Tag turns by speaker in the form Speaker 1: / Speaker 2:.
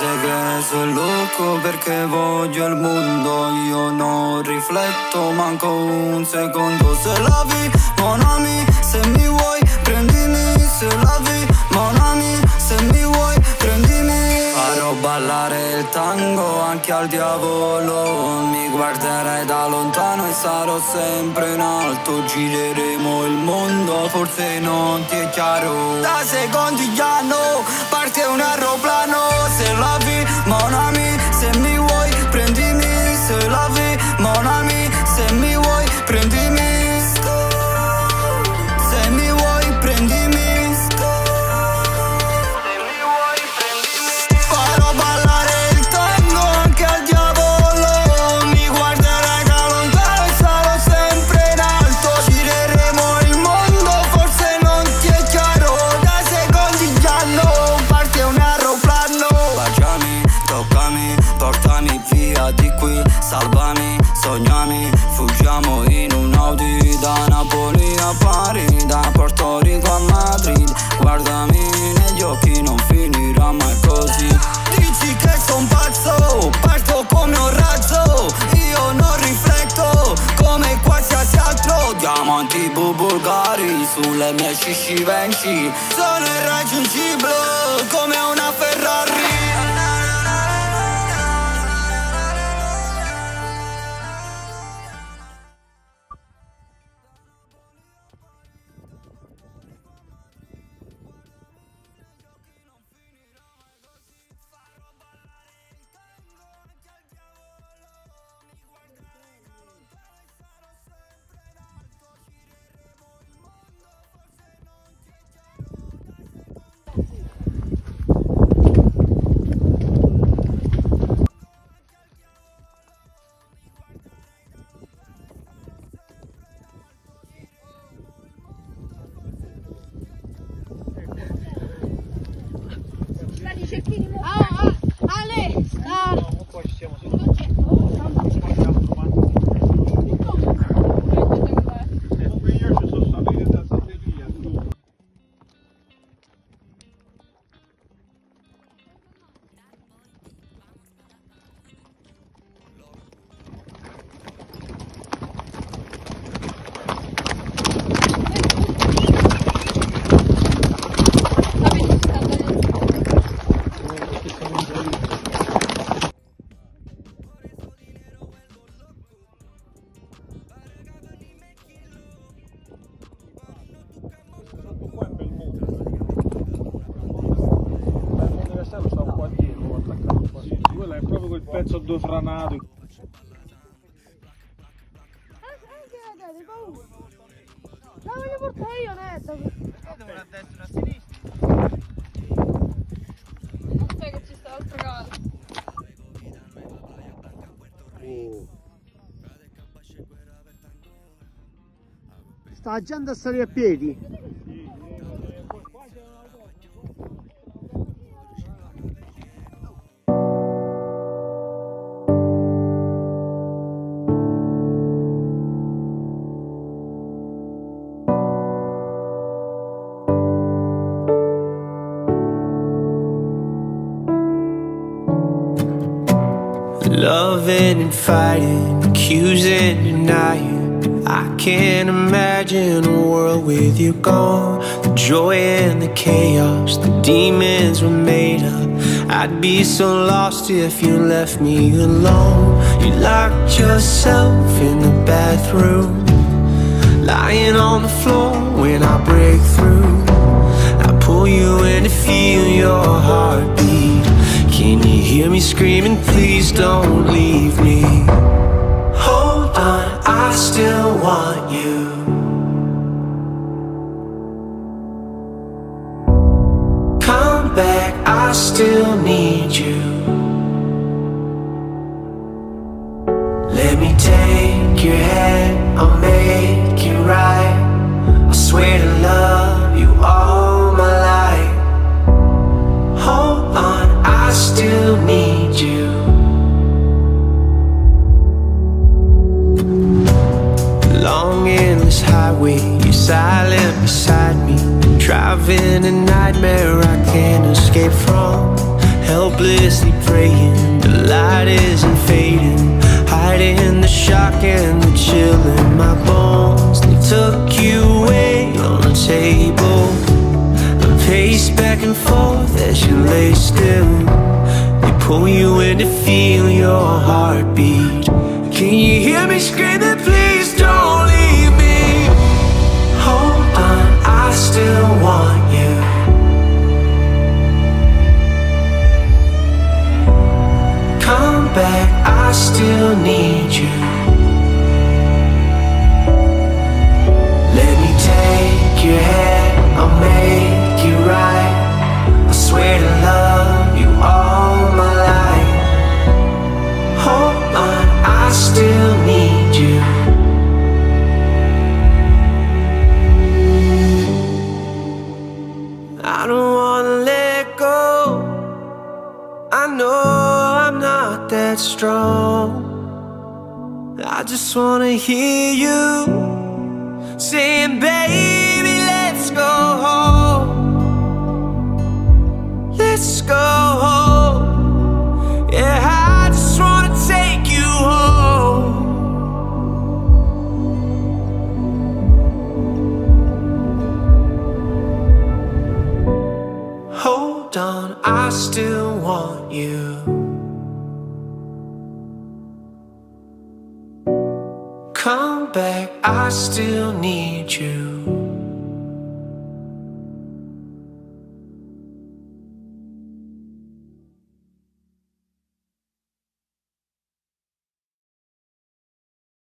Speaker 1: sai che sono loco perché voglio il mondo. Io non rifletto manco un secondo. Se la vi, mon ami, se mi vuoi prendimi. Se la vi, mon ami, se mi vuoi prendimi. Farò ballare il tango anche al diavolo. Mi guarderai da lontano e sarò sempre in alto. Gireremo il mondo, forse non ti è chiaro. Da secondi gli anno parte un aeroplano. Se la vi, mon ami, se mi vuoi prendimi. Se la vi, mon ami, se mi vuoi prendimi. Se mi vuoi prendimi. Farò ballare il tango anche al diavolo. Mi guarderai da lontano e sarò sempre in alto. Gireremo il mondo, forse non ti è chiaro. Da secondi gli anno parte un aeroplano. Baciami, toccami, portami via di qui. Salvami, sognami, fuggiamo in un Audi. Da Napoli a Parigi, da Porto Rico a Madrid. Guardami negli occhi, non finirà mai così. Dici che son pazzo, parto come un razzo. Io non rifletto come qualsiasi altro. Diamanti bulgari sulle mie scisci venci. Sono irraggiungibile come una Ferrari.
Speaker 2: Ale, sta!
Speaker 3: No, qua ci siamo seduti. Io ci sono salito da Santeria. Quello è proprio quel pezzo due franato.
Speaker 2: La voglio portare io, Netta.
Speaker 1: Devo a destra e a sinistra.
Speaker 2: Aspetta che ci sta l'altro caso.
Speaker 4: Sta la gente a salire a piedi?
Speaker 5: Loving and fighting, accusing, denying. I can't imagine a world with you gone. The joy and the chaos, the demons were made up. I'd be so lost if you left me alone. You locked yourself in the bathroom, lying on the floor when I break through. I pull you in to feel your heartbeat. Can you hear me screaming, please don't leave me? Hold on, I still want you. Come back, I still need you. Let me take your hand, I'll make it right. I swear to love you all my life. Hold on, I still need you. Long endless highway, you're silent beside me. Driving a nightmare I can't escape from. helplessly praying the light isn't fading, hiding the shock and the chill in my bones. They took you away on the table, I pace back and forth as you lay still. They pull you in to feel your heartbeat. Can you hear me screaming, please don't leave me? Hold on, I still want you. Come back, I still need you. Let me take your hand, I'll make you right. I swear to love you all my life. Hold on, I still need you. I don't wanna let go. I know I'm not that strong. I just wanna hear you saying, baby, let's go home. Let's go home. Yeah, I just wanna take you home. Hold on, I still want you. Come back, I still need you.